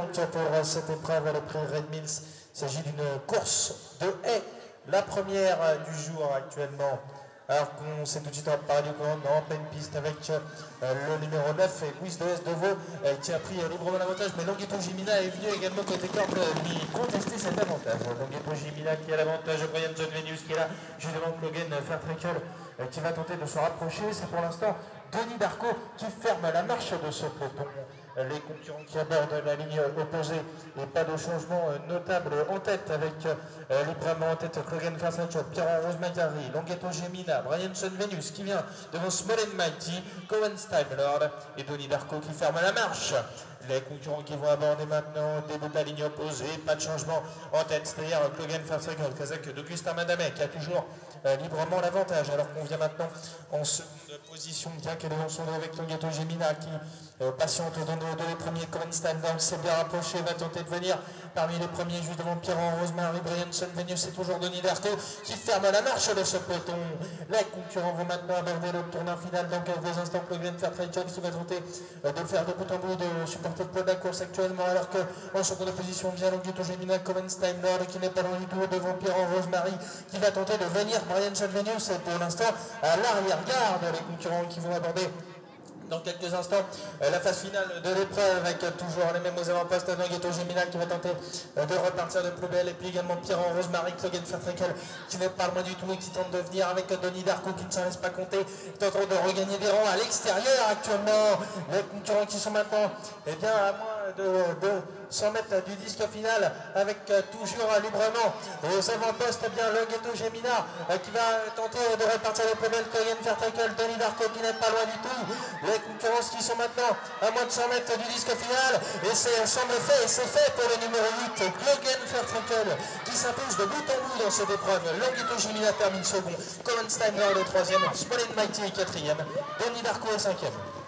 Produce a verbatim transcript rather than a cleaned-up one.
donc pour cette épreuve à le prix Red Mills. Il s'agit d'une course de haie, la première du jour actuellement. Alors qu'on s'est tout de suite parlé du commande en pleine piste avec euh, le numéro neuf, Louis de S de Vaux, euh, qui a pris euh, librement l'avantage, mais Longueto Jimina est venu également côté corde lui contester cet avantage. Longueto Jimina qui a l'avantage, Brian John Venus qui est là, juste devant Logan Fairtreckle euh, qui va tenter de se rapprocher. C'est pour l'instant Denis Darko qui ferme la marche de ce peloton. Les concurrents qui abordent la ligne opposée et pas de changement notable en tête avec euh, librement en tête Logan Fairtreckle, Pierre Rose Magari, Longueto Gemina, Brian John Venus qui vient devant Small and Mighty, Cohen Lord et Denis Darko qui ferme la marche. Les concurrents qui vont aborder maintenant au début de la ligne opposée, pas de changement en tête, c'est-à-dire Logan Fairtreckle, le Kazakh d'Augustin Madamet qui a toujours euh, librement l'avantage, alors qu'on vient maintenant en seconde position, bien qu'elle est en son avec Longueto Gemina qui euh, patiente dans nos deux les premiers. Cohen Lord s'est bien rapproché, va tenter de venir parmi les premiers, juste devant Pierre Rosemary, Brianson Venus, c'est toujours Denis Darko qui ferme la marche de ce peloton. Les concurrents vont maintenant aborder le tournant final dans quelques instants. Logan Fairtreckle qui va tenter euh, de le faire de bout en bout, de supporter le poids de la course actuellement, alors qu'en seconde position vient Longueto Gemina, Cohen Lord qui n'est pas dans du tout devant Pierre Rosemary qui va tenter de venir. Brianson Venus pour l'instant à l'arrière-garde. Les concurrents qui vont aborder dans quelques instants euh, la phase finale de l'épreuve avec euh, toujours les mêmes aux avant-postes, Longueto Gemina qui va tenter euh, de repartir de plus belle, et puis également Pierre Rosemary, Logan Fairtreckle qui n'est pas loin du tout et qui tente de venir avec euh, Denis Darko qui ne s'en laisse pas compter, qui est en train de regagner des rangs à l'extérieur actuellement. Les concurrents qui sont maintenant eh bien, à moins de, de cent mètres du disque final avec euh, toujours euh, librement aux avant-postes, eh bien Longueto Gemina euh, qui va tenter de repartir de plus belle, Logan Fairtreckle, Denis Darko qui n'est pas loin du tout. Les concurrences qui sont maintenant à moins de cent mètres du disque final, et c'est semble fait, et c'est fait pour le numéro huit, Logan Fairtreckle qui s'impose de bout en bout dans cette épreuve. Longueto Gemina termine second, Cohen Lord le troisième, Small and Mighty est quatrième, Denis Darko est cinquième.